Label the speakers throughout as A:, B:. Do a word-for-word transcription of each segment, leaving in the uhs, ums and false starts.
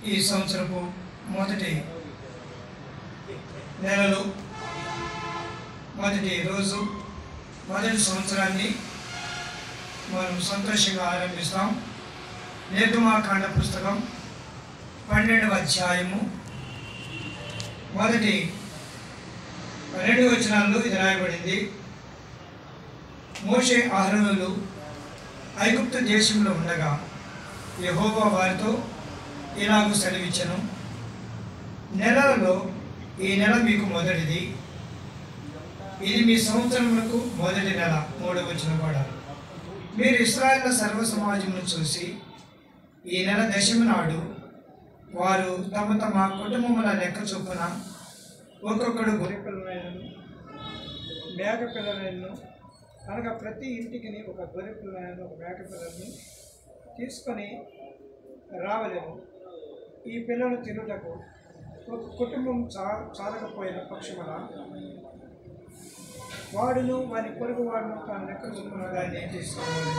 A: ఈ సంవత్సరపు మొదటి నెలలో మొదటి రోజు మొదటి సంవత్సరాన్ని మనం సంతోషంగా ఆరంభిస్తాం. నిర్గమాకాండ పుస్తకం పన్నెండవ అధ్యాయము మొదటి రెండు వచనాల్లో ఇది రాయబడింది. మోషే అహరోనులు ఐగుప్తు దేశంలో ఉండగా యెహోవా వారితో ఇలాగూ సెలవిచ్చెను, నెలలలో ఈ నెల మీకు మొదటిది, ఇది మీ సంవత్సరములకు మొదటి నెల. మూడవ వచనం కూడా, మీరు ఇశ్రాయేలు సర్వ సమాజమును చూసి ఈ నెల దశమి నాడు వారు తమ తమ కుటుంబముల లెక్క చొప్పున ఒక్కొక్కడు గొర్రె పిల్లలను మేక పిల్లలను అనగా ప్రతి ఇంటికి ఒక గొర్రె పిల్లను ఒక మేక పిల్లల్ని తీసుకొని రావలేము. ఈ పిల్లలు తినుటకు ఒక కుటుంబం చా చాలకపోయిన పక్షమున వాడును వారి పొరుగు వాడును తన లెక్క చొప్పున దాన్ని తీసుకోవాలి.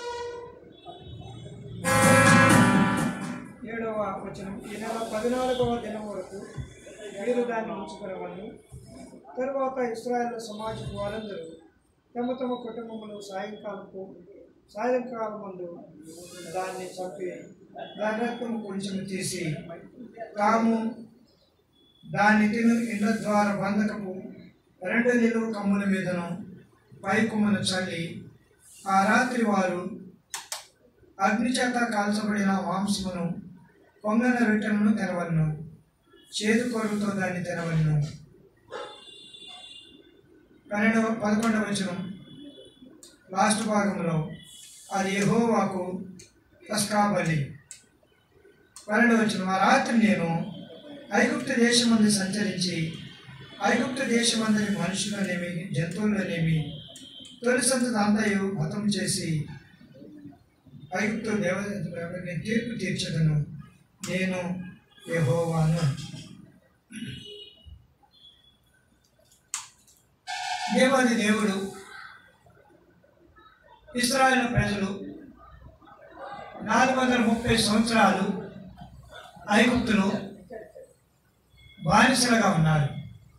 A: ఏడవ వచనం, ఈ నెల పద్నాలుగవ దినం వరకు మీరు దాన్ని ఉంచుకునేవాళ్ళు. తరువాత ఇశ్రాయేలు సమాజపు వారందరూ తమ తమ కుటుంబములు సాయంకాలపు సాయంకాలం ముందు దాన్ని చంపి దాని రక్తం కొంచెం తీసి తాము దాన్ని తిను ఇండ్ల ద్వారా బంధకపు రెండు నిలువు కమ్ముల మీదను పై కొమ్మను చల్లి ఆ రాత్రి వారు అగ్ని చేత కాల్చబడిన మాంసమును పొంగన రొట్టెలను తినవలను, చేదు కొరువుతో దాన్ని తినవలను. పన్నెండవ పదకొండవ వచనం లాస్ట్ భాగంలో, అది యెహోవాకు పస్కా బలి. పన్నెండవ వచనం, ఆ రాత్రి నేను ఐగుప్తు దేశమందు సంచరించి ఐగుప్తు దేశమందరి మనుషులనేమి జంతువులనేమి తొలిసంతది అంతయు హతం చేసి ఐగుప్తు దేవతని తీర్పు తీర్చదను, నేను యెహోవాను. దేవాది దేవుడు ఇశ్రాయేలు ప్రజలు నాలుగు వందల ముప్పై సంవత్సరాలు ఐగుప్తులో బానిసలుగా ఉన్నారు.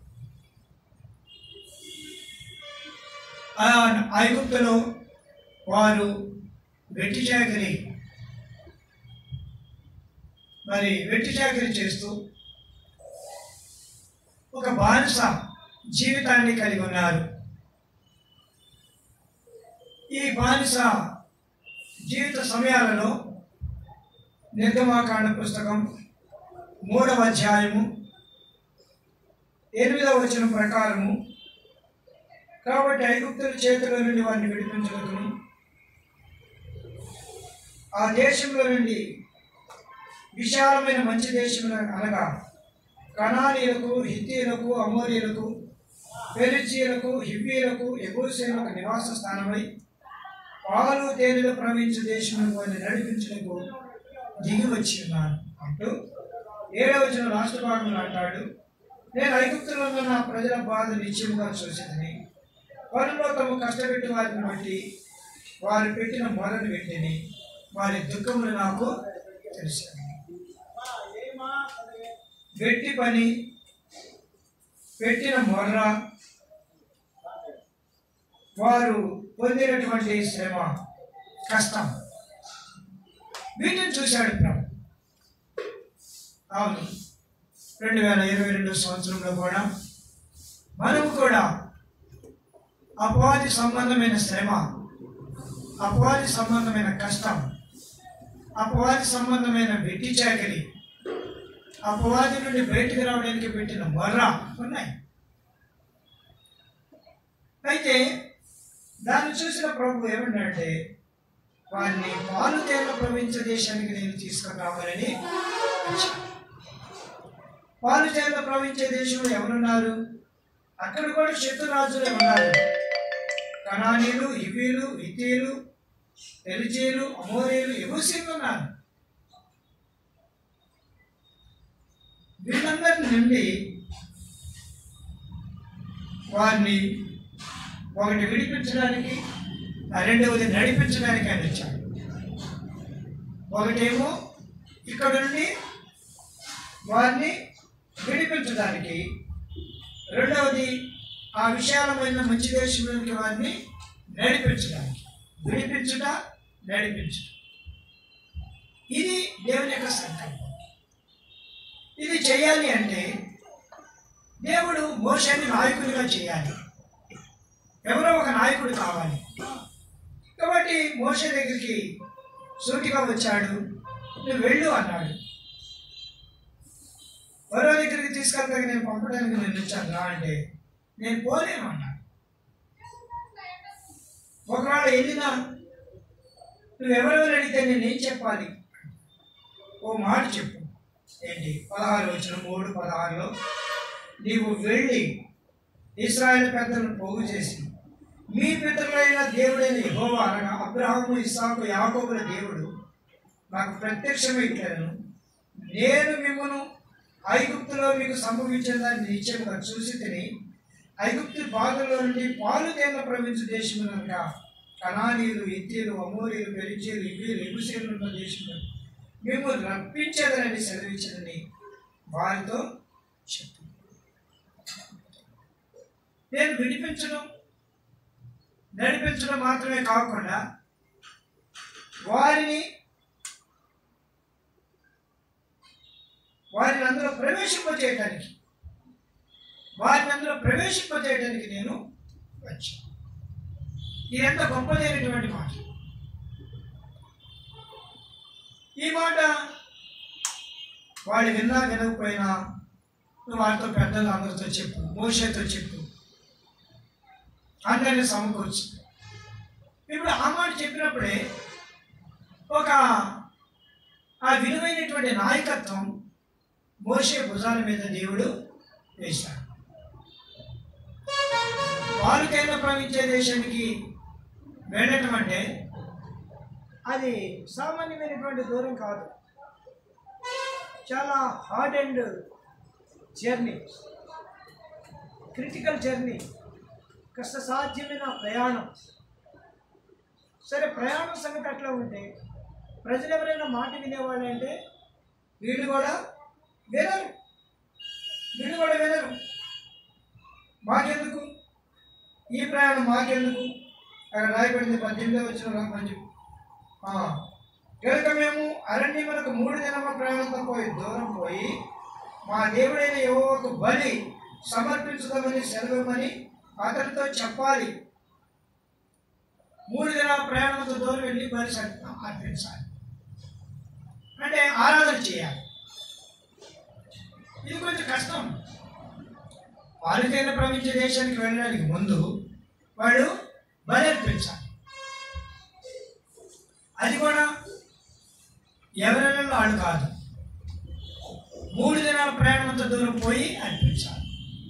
A: ఆ ఐగుప్తులో వారు వెట్టి చాకరీ మరి వెట్టి చాకరీ చేస్తూ ఒక బానిస జీవితాన్ని కలిగి ఉన్నారు. ఈ బానిస జీవిత సమయాలలో నిర్గమాకాండ పుస్తకం మూడవ అధ్యాయము ఎనిమిదవ వచనం ప్రకారము, కాబట్టి ఐగుప్తుల చేతుల నుండి వారిని విడిపించవచ్చును, ఆ దేశంలో నుండి విశాలమైన మంచి దేశం అనగా కనానీయులకు, హిత్తీయులకు, అమోరీయులకు, పెరిజీయులకు, హివ్వీయులకు, యెబూసీయులకు నివాస స్థానమై పాలు తేనెలు ప్రవహించే దేశంలో వారిని నడిపించడానికి దిగి వచ్చి ఉన్నాను అంటూ ఏడవ వచనం లాస్ట్ భాగంలో అంటాడు, నేను ఐగుప్తులో ఉన్న నా ప్రజల బాధ నిశ్చయముగా చూసేదని, వారిలో తమ కష్టపెట్టి వారిని బట్టి వారు పెట్టిన మొరను పెట్టిని, వారి దుఃఖములు నాకు తెలిసాను. వెట్టి పని, పెట్టిన మొర్ర, వారు పొందినటువంటి శ్రమ, కష్టం, వీటిని చూశాడు ప్రభు. అవును, రెండు వేల ఇరవై రెండు సంవత్సరంలో కూడా మనము కూడా అపవాది సంబంధమైన శ్రమ, అపవాది సంబంధమైన కష్టం, అపవాది సంబంధమైన వెట్టి చాకరీ, అపవాది నుండి బయటకు రావడానికి పెట్టిన మొర్ర ఉన్నాయి. అయితే దాన్ని చూసిన ప్రభు ఏమన్నాడంటే, వారిని పాలు తేనెలు ప్రవహించే దేశానికి నేను తీసుకొని రావాలని వచ్చాను. పాలు తేనెలు ప్రవహించే దేశంలో ఎవరున్నారు? అక్కడ కూడా శత్రురాజులే ఉన్నారు. కనానీయులు, హివ్వీయులు, హిత్తీయులు, పెరిజీయులు, అమోరీయులు, యెబూసీయులు ఉన్నారు. వీళ్ళందరి నుండి వారిని ఒకటి విడిపించడానికి, రెండవది నడిపించడానికి ఆయన వచ్చాడు. ఒకటేమో ఇక్కడ నుండి వారిని విడిపించడానికి, రెండవది ఆ విశాలమైన మంచి దేశంలోనికి వారిని నడిపించడానికి. విడిపించుట, నడిపించుట, ఇది దేవుని యొక్క సంకల్పం. ఇది చేయాలి అంటే దేవుడు మోషేని నాయకుడిగా చేయాలి. ఎవరో ఒక నాయకుడు కావాలి. కాబట్టి మోషే దగ్గరికి సూటిగా వచ్చాడు. నువ్వు వెళ్ళు అన్నాడు. ఫరో దగ్గరికి తీసుకెళ్తాక నేను పంపడానికి నేను వచ్చాను రా అంటే నేను పోలేను అన్నాడు. ఒకవేళ వెళ్ళినా నువ్వెవరెవరు అడిగితే నేనేం చెప్పాలి? ఓ మాట చెప్పు. ఏంటి? పదహారు వచ్చిన మూడు పదహారులో నీవు వెళ్ళి ఇశ్రాయేలు పెద్దలను పోగు చేసి మీ పితరులైన దేవుడైన యెహోవా అనగా అబ్రహాము, ఇస్సాకు, యాకోబుల దేవుడు నాకు ప్రత్యక్షమై ఇట్లను, నేను మిమ్మను ఐగుప్తులో మీకు సంభవించిన దాన్ని నిశ్చయంగా చూసి తిని ఐగుప్తు బాధల్లో నుండి పాలు తేనె ప్రవహించు దేశం అనగా కనానీయులు, హిత్తీయులు, అమోరీయులు, పెరిజీయులు, ఇవ్వీయులు, ఎబూసీయులు ఉన్న దేశంలో మేము రప్పించేదనని సెలవించదని వారితో చెప్పు. నేను విడిపించడం, నడిపించడం మాత్రమే కాకుండా వారిని వారిని అందులో ప్రవేశింపచేయటానికి వారిని అందులో ప్రవేశింపచేయటానికి నేను వచ్చాను. ఇది ఎంత గొప్పదైనటువంటి మాట. ఈ మాట వాళ్ళు విన్నా వినకపోయినా నువ్వు వారితో పెద్దలు అందరితో చెప్పు, మోషేతో చెప్పు, అందరినీ సమకూర్చు. ఇప్పుడు ఆ మాట చెప్పినప్పుడే ఒక ఆ విలువైనటువంటి నాయకత్వం మోషే భుజాల మీద దేవుడు వేశాడు. వారికైనా ప్రవహించే దేశానికి వెళ్ళటం అంటే అది సామాన్యమైనటువంటి దూరం కాదు. చాలా hard and journey, critical journey, కష్టసాధ్యమైన ప్రయాణం. సరే, ప్రయాణం సంగతి అట్లా ఉంటే ప్రజలు ఎవరైనా మాట వినేవాళ్ళు అంటే వీళ్ళు కూడా వినరు, వీళ్ళు కూడా వినరు. మాకెందుకు ఈ ప్రయాణం, మాకెందుకు? అక్కడ రాయబడింది పద్దెనిమిదో వచ్చిన మంచి కనుక మేము అరణ్యములకు మూడు దినముల ప్రయాణంతో పోయి దూరం పోయి మా దేవుడైన యెహోవాకు బలి సమర్పించుదామని సెలవుమని అతనితో చెప్పాలి. మూడు దినాల ప్రయాణంతో దూరం వెళ్ళి బలి అర్పించాలి అంటే ఆరాధన చేయాలి. ఇది కొంచెం కష్టం. వారికైనా ప్రవహించే దేశానికి వెళ్ళడానికి ముందు వాడు బలి అర్పించాలి. అది కూడా ఎవరైనా వాళ్ళు కాదు, మూడు దినాల ప్రయాణంతో దూరం పోయి అర్పించాలి.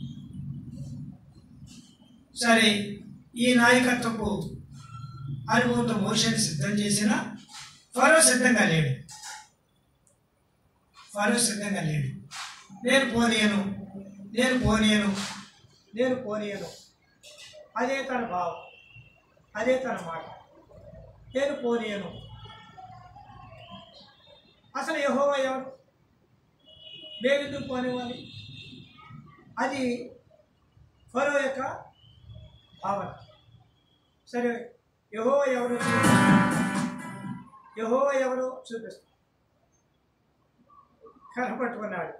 A: సరే, ఈ నాయకత్వపు అనుభవంతో మోషేని సిద్ధం చేసిన ఫరో సిద్ధంగా లేడు. ఫరో సిద్ధంగా లేడు. నేను పోనీయను, నేను పోనీయను, నేను పోనీయను అదే తన భావం, అదే తన మాట. నేను పోనీయను. అసలు యెహోవా ఎవరు? మేమెందుకు పోనివ్వాలి? అది ఫరో యొక్క భావన. సరే, యెహోవా ఎవరో యెహోవా ఎవరో చూపిస్తాడు. కనపట్టుకున్నాడు,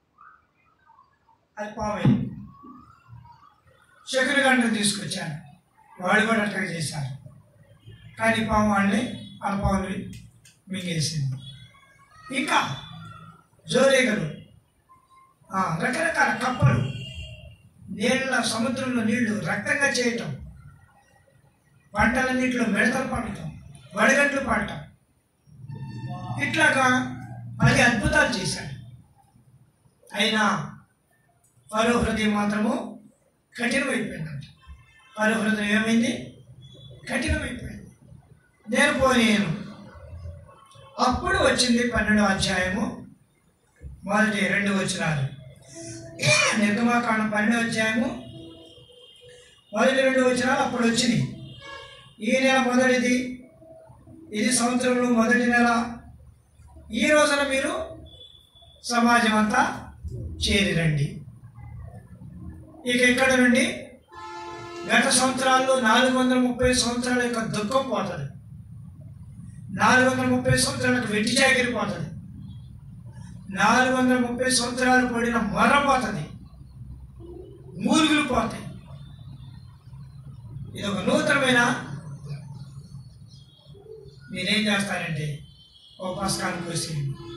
A: అది పామైంది. శకుని గంటను తీసుకొచ్చాను, వాళ్ళు కూడా అట్లా చేశారు. కానీ పాము వాళ్ళని ఆ పాముని మింగేసింది. ఇంకా జోరేగలు, రకరకాల కప్పలు, నీళ్ళ సముద్రంలో నీళ్లు రక్తంగా చేయటం, పంటలన్నింటిలో మిడతలు పడటం, వడగట్లు పడటం, ఇట్లాగా పది అద్భుతాలు చేశాడు. అయినా ఫరో హృదయం మాత్రము కఠినమైపోయిందంట. ఫరో హృదయం ఏమైంది? కఠినమైపోయింది. నేను పోనీయను. అప్పుడు వచ్చింది పన్నెండవ అధ్యాయము మొదటి రెండు వచనాలు. నిర్గమాకాండం పన్నెండవ అధ్యాయము మొదటి రెండు వచనాలు అప్పుడు వచ్చింది. ఈ నెల మొదటిది, ఇది సంవత్సరంలో మొదటి నెల, ఈ రోజున మీరు సమాజం అంతా చేరిరండి. ఇక ఇక్కడ నుండి గత సంవత్సరాల్లో నాలుగు వందల ముప్పై సంవత్సరాల యొక్క దుఃఖం పోతుంది. నాలుగు వందల ముప్పై సంవత్సరాలకు వెట్టి చాకిరి పోతుంది. నాలుగు వందల ముప్పై సంవత్సరాలు పడిన మొర పోతుంది. మూలుగులు పోతాయి. ఇది ఒక నూతనమైన, మీరేం చేస్తారంటే ఓ పుస్తకాన్ని కోసి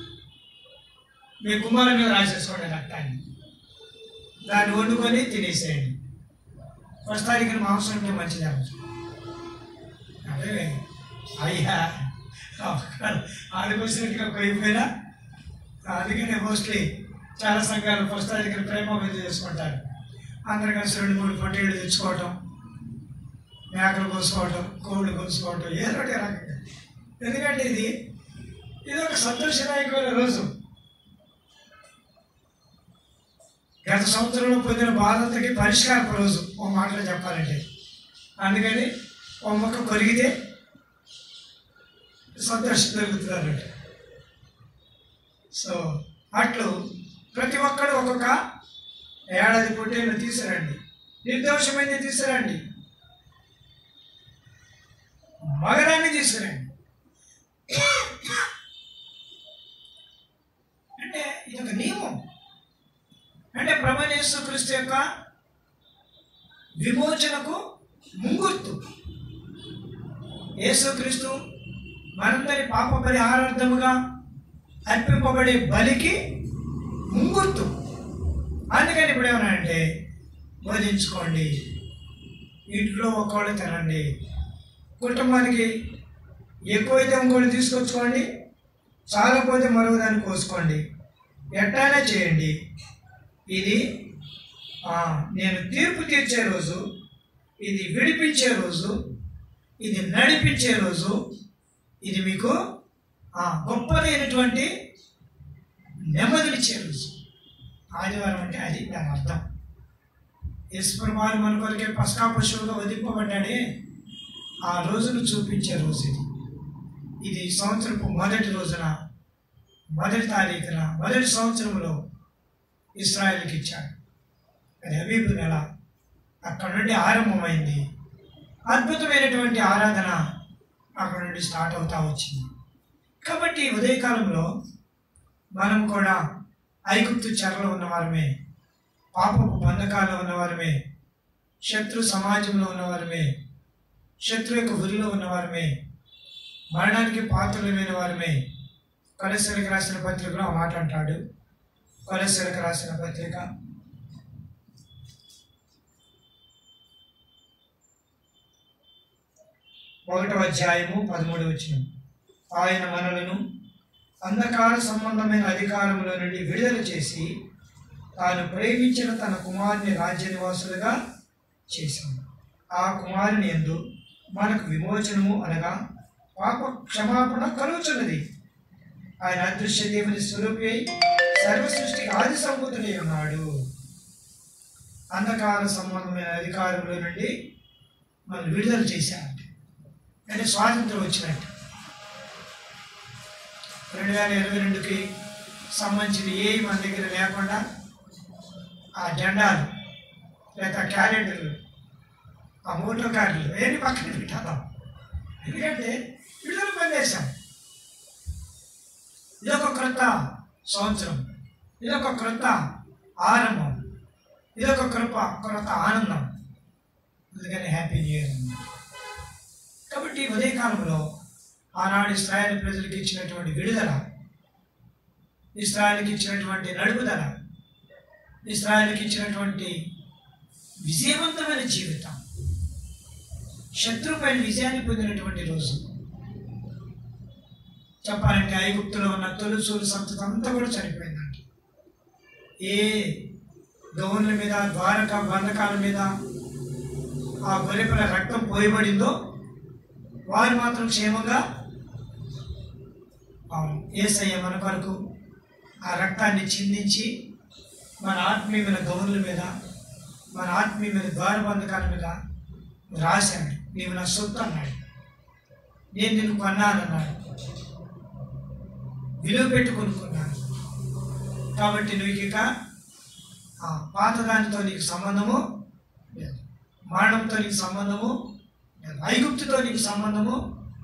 A: మీ కుమారుని మీద రాసేసుకోండి రక్తాన్ని, దాన్ని వండుకొని తినేసేయండి. ఫస్ట్ తారీఖున మాంసం ఉంటే మంచిది అవచ్చు. అదే అయ్యా ఆడికొచ్చినట్టుగా పోయిపోయినా. అందుకనే మోస్ట్లీ చాలా సంఘాలు ఫస్ట్ తారీఖున ప్రేమ మీద చేసుకుంటారు. అందరు కలిసి రెండు మూడు పొట్టేళ్ళు తెచ్చుకోవటం, మేకలు కోసుకోవటం, కోళ్ళు కోసుకోవటం, ఏదో ఒకటి రకంగా. ఎందుకంటే ఇది ఇది ఒక సంతోషదాయకమైన రోజు. గత సంవత్సరంలో పొందిన బాధతకి పరిష్కారపు రోజు ఓ మాటలో చెప్పాలంటే. అందుకని ఓ మొక్క కొరిగితే సంతోషం దొరుకుతుందన్నట్టు. సో అట్లు ప్రతి ఒక్కడు ఒక్కొక్క ఏడాది పొట్టేళ్ళు తీసుకురండి, నిర్దోషమైంది తీసుకురండి, మగరాన్ని తీసుకురండి. అంటే ఇది ఒక నియమం. అంటే ప్రభు యేసుక్రీస్తు యొక్క విమోచనకు ముంగుర్తు. యేసుక్రీస్తు మనందరి పాప పరిహారార్థముగా అర్పింపబడే బలికి ముంగుర్తు. అందుకని ఇప్పుడు ఏమన్నానంటే బోధించుకోండి, ఇంట్లో ఒక్కళ్ళు తినండి, కుటుంబానికి ఎక్కువైతే ఇంకోటి తీసుకొచ్చుకోండి, చాలా పోతే మరో దాన్ని కోసుకోండి, ఎట్టైనా చేయండి. ఇది నేను తీర్పు తీర్చే రోజు, ఇది విడిపించే రోజు, ఇది నడిపించే రోజు, ఇది మీకు గొప్పదైనటువంటి నెమ్మదినిచ్చే రోజు. ఆదివారం అంటే అది దాని అర్థం. యేసుప్రభువు మన కొరకే పస్కా పశువుగా వధింపబడ్డాడే, ఆ రోజును చూపించే రోజు ఇది. ఇది సంవత్సరపు మొదటి రోజున, మొదటి తారీఖున, మొదటి సంవత్సరంలో ఇశ్రాయేలుకి ఇచ్చాడు. అది అబీబు నెల. అక్కడ నుండి ఆరంభమైంది. అద్భుతమైనటువంటి ఆరాధన అక్కడ నుండి స్టార్ట్ అవుతా వచ్చింది. కాబట్టి ఉదయకాలంలో మనం కూడా ఐగుప్తు చెరలో ఉన్నవారమే, పాపపు బంధకాల్లో ఉన్నవారమే, శత్రు సమాజంలో ఉన్నవారమే, శత్రు యొక్క ఉరిలో ఉన్నవారమే, మరణానికి పాత్రలమైన వారమే. కొలస్సీలకు రాసిన పత్రికలో ఆ మాట అంటాడు. కొలస్సీలకు రాసిన పత్రిక ఒకటవ అధ్యాయము పదమూడవ వచనం. ఆయన మనలను అంధకార సంబంధమైన అధికారంలో నుండి విడుదల చేసి తాను ప్రేమించిన తన కుమారుని రాజ్య నివాసులుగా చేశాడు. ఆ కుమారుని యందు మనకు విమోచనము అనగా పాప క్షమాపణ కలుగుచున్నది. ఆయన అదృశ్య దేవుని స్వరూపి అయి సర్వ సృష్టికి ఆది సంభూతుడై ఉన్నాడు. అంధకార సంబంధమైన అధికారంలో నుండి మనం విడుదల చేశాడు. అంటే స్వాతంత్రం వచ్చినట్టు. రెండు వేల ఇరవై రెండుకి సంబంధించిన ఏ మన దగ్గర లేకుండా ఆ జెండాలు లేక క్యాలెండర్లు, ఆ మోటో కార్డులు ఏమి పక్కన పెట్టాం. ఎందుకంటే విడుదల పనిచేశాం. ఇదొక క్రొత్త సంవత్సరం, ఇదొక క్రొత్త ఆరంభం, ఇదొక కృప, క్రొత్త ఆనందం. అందుకని హ్యాపీ న్యూ ఇయర్. కాబట్టి ఉదయకాలంలో ఆనాడు ఇశ్రాయేలు ప్రజలకు ఇచ్చినటువంటి విడుదల, ఇశ్రాయేలుకి ఇచ్చినటువంటి నడుపుదల, ఇశ్రాయేలుకి ఇచ్చినటువంటి విజయవంతమైన జీవితం, శత్రుపైన విజయాన్ని పొందినటువంటి రోజు. చెప్పాలంటే ఐగుప్తులో ఉన్న తొలుసూరు సంతతి అంతా కూడా చనిపోయిందంట. ఏ గౌన్ల మీద, ద్వారక బంధకాల మీద ఆ గొర్రెపిల్ల రక్తం పోయబడిందో వారు మాత్రం క్షేమంగా, యేసయ్య మన కొరకు ఆ రక్తాన్ని చిందించి మన ఆత్మీయమైన గౌన్ల మీద, మన ఆత్మీయమైన ద్వారబంధకాల మీద రాశాడు. నీవు నా సొత్తు అన్నాడు, నేను నిన్ను కొన్నానన్నాడు, విలువ పెట్టి కొనుక్కున్నాను. కాబట్టి నువ్వు ఇక పాత దానితో నీకు సంబంధము లేదు, మరణంతో నీకు సంబంధము లేదు, ఐగుప్తుతో నీకు సంబంధము,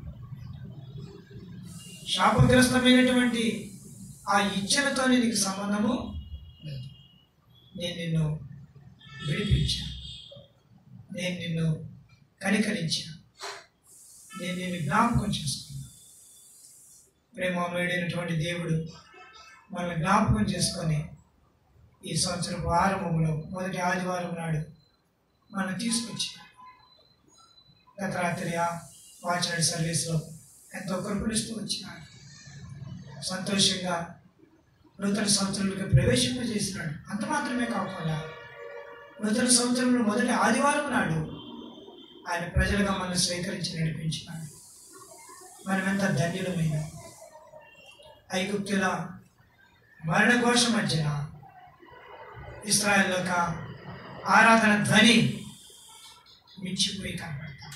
A: శాపగ్రస్తమైనటువంటి ఆ ఇచ్చలతో నీకు సంబంధము లేదు. నేను నిన్ను విడిపించాను, నేను నిన్ను కనికరించాను, నేను నిన్ను జ్ఞాపకం చేసుకున్నాను. ప్రేమమయుడైనటువంటి దేవుడు మనల్ని జ్ఞాపకం చేసుకొని ఈ సంవత్సరపు ఆరంభంలో మొదటి ఆదివారం నాడు మనం తీసుకొచ్చాడు. గత రాత్రి ఆ వాచనరీ సర్వీస్లో ఎంతో కృపణిస్తూ వచ్చినాడు. సంతోషంగా నూతన సంవత్సరంలోకి ప్రవేశింపజేసినాడు. అంత మాత్రమే కాకుండా నూతన సంవత్సరంలో మొదటి ఆదివారం నాడు ఆయన ప్రజలుగా మనల్ని స్వీకరించి నడిపించినాడు. మనమెంత ధన్యులమైన ఐగుప్తుల మరణఘోష మధ్యన ఇశ్రాయేల్ యొక్క ఆరాధన ధ్వని మించిపోయి కనబడతాం.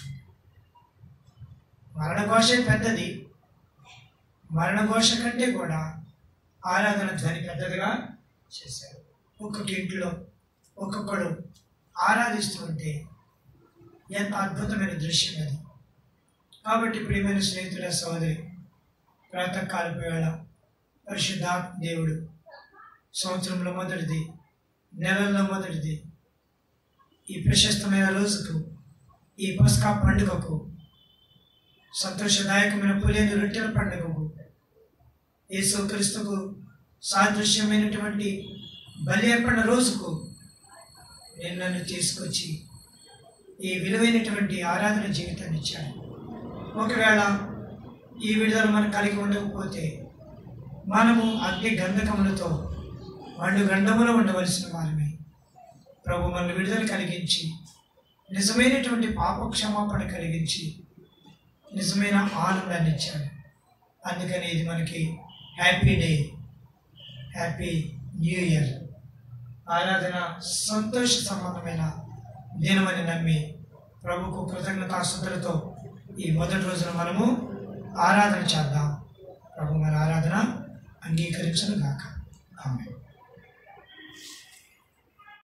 A: మరణఘోషే పెద్దది, మరణఘోష కంటే కూడా ఆరాధన ధ్వని పెద్దదిగా చేశారు. ఒక్కొక్క ఇంట్లో ఒక్కొక్కడు ఆరాధిస్తూ ఉంటే ఎంత అద్భుతమైన దృశ్యం అది. కాబట్టి ప్రియమైన స్నేహితుల సోదరి, ప్రాతకాలపు వేళ పరిశుద్ధాత్మ దేవుడు సంవత్సరంలో మొదటిది, నెలల్లో మొదటిది, ఈ ప్రశస్తమైన రోజుకు, ఈ పస్కా పండుగకు, సంతోషదాయకమైన పులియని రొట్టెల పండుగకు, యేసుక్రీస్తుకు సాదృశ్యమైనటువంటి బలి అర్పణ రోజుకు నేను నన్ను తీసుకొచ్చి ఈ విలువైనటువంటి ఆరాధన జీవితాన్ని ఇచ్చాడు. ఒకవేళ ఈ విడుదల మనం కలిగి ఉండకపోతే మనము అగ్ని గంధకములతో మండు గండములో ఉండవలసిన వారిని ప్రభు మనల్ని విడుదల కలిగించి నిజమైనటువంటి పాప క్షమాపణ కలిగించి నిజమైన ఆనందాన్ని ఇచ్చాడు. అందుకని ఇది మనకి happy day, happy new year, ఆరాధన సంతోష సంబంధమైన దినమని నమ్మి ప్రభుకు కృతజ్ఞతాస్తుతులతో ఈ మొదటి రోజున మనము ఆరాధన చేద్దాం. ప్రభు మన ఆరాధన అంగీకరించును గాక. ఆమేన్.